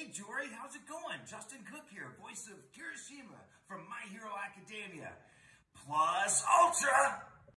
Hey Jory, how's it going? Justin Cook here, voice of Kirishima from My Hero Academia. Plus Ultra!